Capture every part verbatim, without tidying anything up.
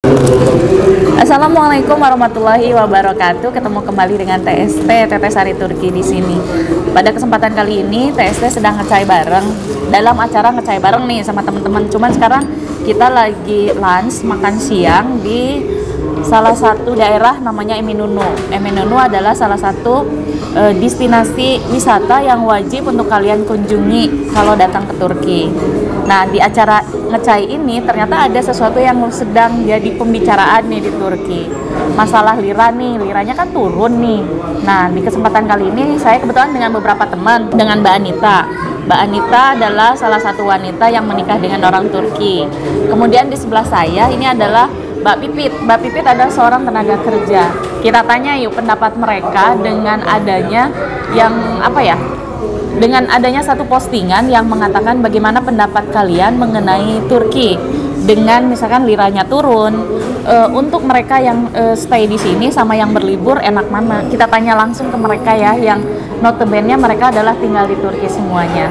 Assalamualaikum warahmatullahi wabarakatuh. Ketemu kembali dengan T S T Teteh Sari Turki di sini. Pada kesempatan kali ini T S T sedang ngecai bareng dalam acara ngecai bareng nih sama teman-teman. Cuman sekarang kita lagi lunch makan siang di salah satu daerah namanya Eminönü. Eminönü adalah salah satu e, destinasi wisata yang wajib untuk kalian kunjungi kalau datang ke Turki. Nah, di acara ngecai ini ternyata ada sesuatu yang sedang jadi pembicaraan nih di Turki. Masalah lira nih, liranya kan turun nih. Nah, di kesempatan kali ini saya kebetulan dengan beberapa teman, dengan Mbak Anita. Mbak Anita adalah salah satu wanita yang menikah dengan orang Turki. Kemudian di sebelah saya ini adalah Mbak Pipit. Mbak Pipit adalah seorang tenaga kerja. Kita tanya yuk pendapat mereka dengan adanya yang apa ya? Dengan adanya satu postingan yang mengatakan bagaimana pendapat kalian mengenai Turki dengan misalkan liranya turun, e, untuk mereka yang e, stay di sini sama yang berlibur enak mana? Kita tanya langsung ke mereka ya, yang notabene mereka adalah tinggal di Turki semuanya.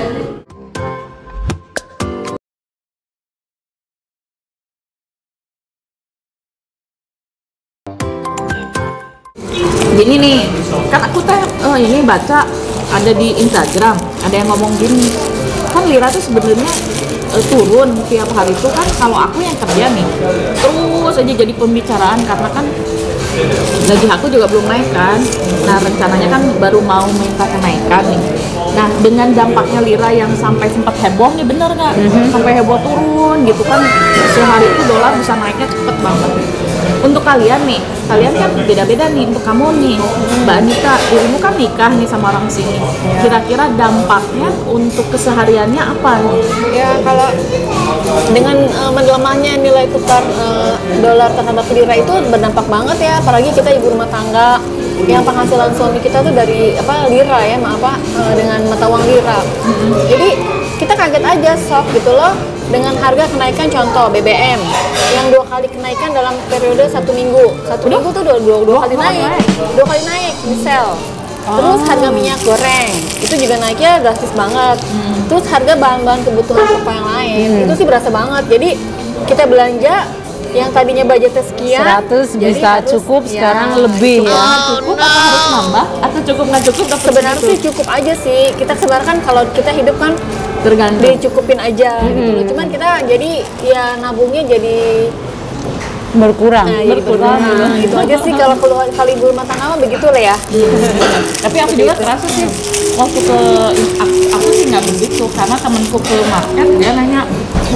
Gini nih, kan aku teh oh ini baca ada di Instagram, ada yang ngomong gini, kan lira tuh sebenarnya e, turun tiap hari itu kan. Kalau aku yang kerja nih terus aja jadi pembicaraan karena kan gaji aku juga belum naik kan. Nah, rencananya kan baru mau minta kenaikan nih. Nah, dengan dampaknya lira yang sampai sempat heboh nih, bener nggak? Mm-hmm. Sampai heboh turun gitu kan, sehari itu dolar bisa naiknya cepet banget. Untuk kalian nih, kalian kan beda-beda nih. Untuk kamu nih, Mbak Anita, dirimu kan nikah nih sama orang sini. Kira-kira dampaknya untuk kesehariannya apa nih? Ya, kalau dengan uh, melemahnya nilai tukar uh, dolar terhadap lira itu berdampak banget ya. Apalagi kita ibu rumah tangga yang penghasilan suami kita tuh dari apa lira ya, maaf apa uh, dengan mata uang lira. Mm-hmm. Jadi kita kaget aja, shock gitu loh, dengan harga kenaikan contoh B B M yang dua kali kenaikan dalam periode satu minggu. Satu minggu tuh dua, dua, dua kali naik, dua kali naik misal. Terus harga minyak goreng itu juga naiknya drastis banget. Hmm. Terus harga bahan-bahan kebutuhan pokok yang lain hmm. itu sih berasa banget. Jadi kita belanja yang tadinya budgetnya sekian seratus bisa harus, cukup ya, sekarang lebih cukup, ya. Cukup atau harus nambah atau cukup nggak cukup? Sebenarnya sih cukup aja sih. Kita sebenarnya kan kalau kita hidup kan tergantung dicukupin aja hmm. gitu. Cuman kita jadi ya nabungnya jadi berkurang, nah, berkurang. Nah, itu aja sih kalau keluar kali ibu rumah tangga mah begitu lah ya. Tapi aku juga terasa sih waktu ke aku, aku sih nggak begitu karena temanku ke market dia nanya,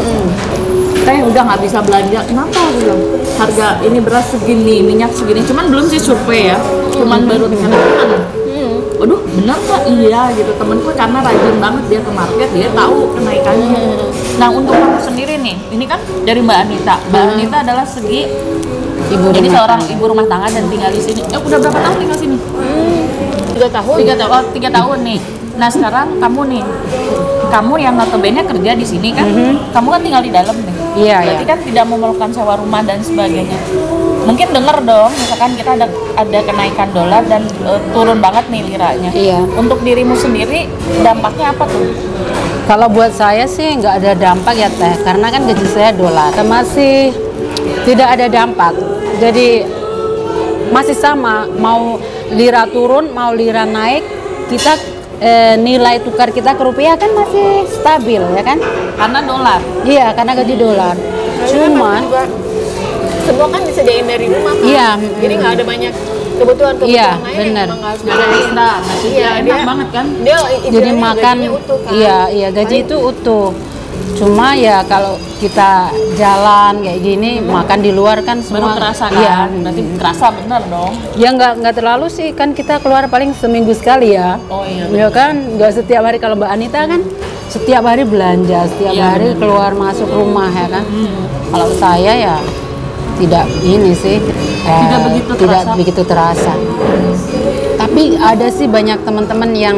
teh udah nggak bisa belanja, kenapa? Aku bilang harga ini beras segini, minyak segini, cuman belum sih survei ya, cuman baru dengan teman. Waduh, bener kok? Iya gitu. Temenku karena rajin banget dia ke market, dia tahu kenaikannya. Hmm. Nah, untuk kamu sendiri nih, ini kan dari Mbak Anita. Mbak hmm. Anita adalah segi ibu ini seorang tangga. Ibu rumah tangga dan tinggal di sini. Eh, udah berapa tahun tinggal sini? Hmm. Tiga tahun. Tiga tahun. Oh, tiga tahun nih. Nah, sekarang kamu nih, kamu yang notabene kerja di sini kan, mm-hmm. kamu kan tinggal di dalam nih. Iya, berarti iya. kan tidak memerlukan sewa rumah dan sebagainya. Mungkin dengar dong, misalkan kita ada ada kenaikan dolar dan uh, turun banget nih liranya. Iya. Untuk dirimu sendiri dampaknya apa tuh? Kalau buat saya sih nggak ada dampak ya teh, karena kan gaji saya dolar. Masih tidak ada dampak. Jadi masih sama, mau lira turun, mau lira naik, kita eh, nilai tukar kita ke rupiah kan masih stabil ya kan? Karena dolar. Iya, karena gaji dolar. Cuman semua kan disediain dari rumah kan? Iya. Jadi nggak ada banyak kebutuhan-kebutuhan iya, lain bener. yang emang harus ada ekstra. Iya, enak dia, banget kan? Dia jadi makan, utuh, kan? iya, iya gaji Paling, itu utuh. Cuma ya kalau kita jalan kayak gini, hmm. makan di luar kan semua baru terasa kan? Iya. Berarti terasa bener dong? Ya nggak nggak terlalu sih, kan kita keluar paling seminggu sekali ya. Oh iya. Ya kan, nggak setiap hari. Kalau Mbak Anita kan setiap hari belanja, setiap iya, hari bener. Keluar masuk rumah ya kan. Hmm. Kalau saya ya tidak ini sih eh, tidak begitu tidak terasa. begitu terasa. Tapi ada sih banyak teman-teman yang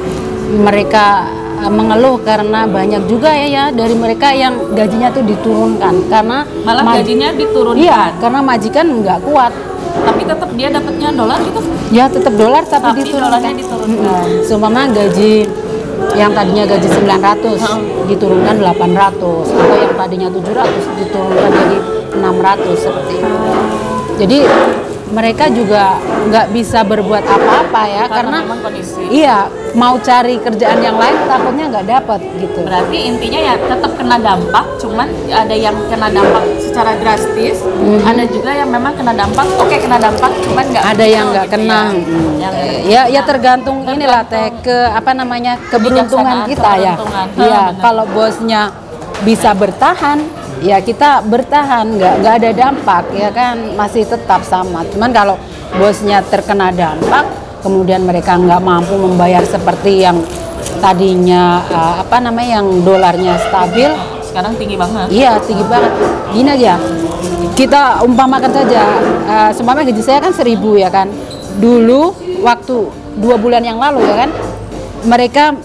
mereka mengeluh karena banyak juga ya ya dari mereka yang gajinya tuh diturunkan karena malah gajinya diturunkan. Iya, karena majikan nggak kuat. Tapi tetap dia dapatnya dolar gitu? Ya tetap dolar tapi, tapi diturunkan. Dolarnya diturunkan. Hmm. Seumpama gaji yang tadinya gaji sembilan ratus hmm. diturunkan delapan ratus, atau yang tadinya tujuh ratus diturunkan jadi enam ratus seperti itu. Jadi mereka juga nggak bisa berbuat apa-apa ya, karena, karena memang kondisi. Iya, mau cari kerjaan yang lain takutnya nggak dapat gitu. Berarti intinya ya tetap kena dampak, cuman ada yang kena dampak secara drastis, mm-hmm. ada juga yang memang kena dampak, oke kena dampak, cuman nggak ada yang nggak gitu kena. Ya. Hmm. Yang, ya, ya tergantung, tergantung inilah teh ke apa namanya keberuntungan kita ya. Iya, kalau bosnya bisa bertahan, ya kita bertahan, nggak nggak ada dampak ya kan, masih tetap sama. Cuman kalau bosnya terkena dampak, kemudian mereka nggak mampu membayar seperti yang tadinya uh, apa namanya yang dolarnya stabil, sekarang tinggi banget. Iya, tinggi banget. Gini aja, kita umpamakan saja, uh, seumpamanya gaji saya kan seribu ya kan. Dulu waktu dua bulan yang lalu ya kan, mereka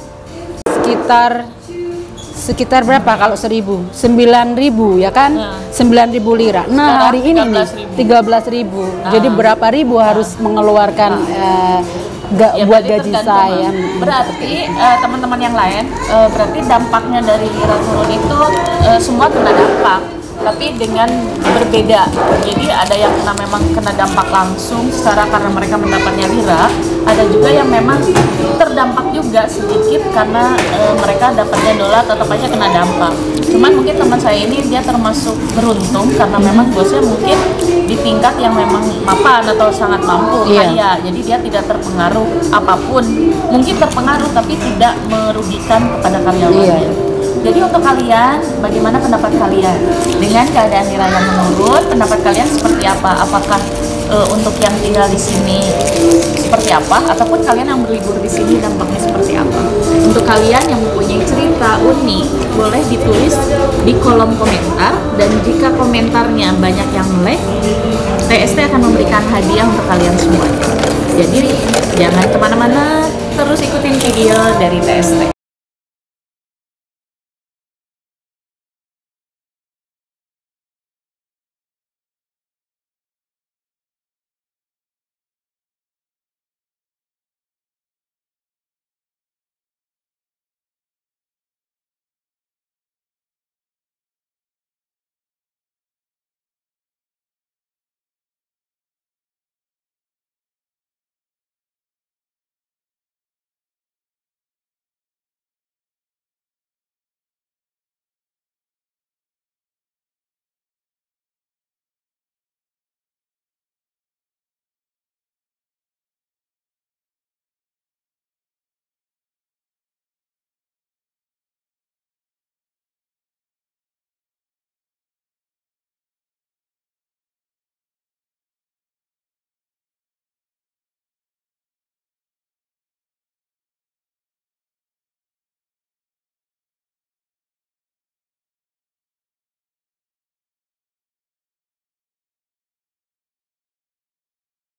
sekitar sekitar berapa kalau seribu? Sembilan ribu ya kan? Nah. Sembilan ribu lira. Nah, hari ini nih tiga belas ribu. Nah. Jadi berapa ribu nah. harus mengeluarkan nah. uh, ga, ya, buat gaji saya. Berarti uh, teman-teman yang lain, uh, berarti dampaknya dari lira turun itu uh, semua kena dampak, tapi dengan berbeda. Jadi ada yang kena memang kena dampak langsung secara karena mereka mendapatnya lira, ada juga yang memang terdampak juga sedikit karena e, mereka dapatnya dolar, tetap aja kena dampak. Cuman mungkin teman saya ini dia termasuk beruntung karena memang bosnya mungkin di tingkat yang memang mapan atau sangat mampu, iya. kaya, jadi dia tidak terpengaruh apapun. Mungkin terpengaruh tapi tidak merugikan kepada karyawannya. Iya. Jadi untuk kalian, bagaimana pendapat kalian dengan keadaan lira yang menurun? Pendapat kalian seperti apa? Apakah e, untuk yang tinggal di sini seperti apa? Ataupun kalian yang berlibur di sini dampaknya seperti apa? Untuk kalian yang mempunyai cerita unik, boleh ditulis di kolom komentar. Dan jika komentarnya banyak yang like, T S T akan memberikan hadiah untuk kalian semua. Jadi jangan kemana-mana, terus ikutin video dari T S T.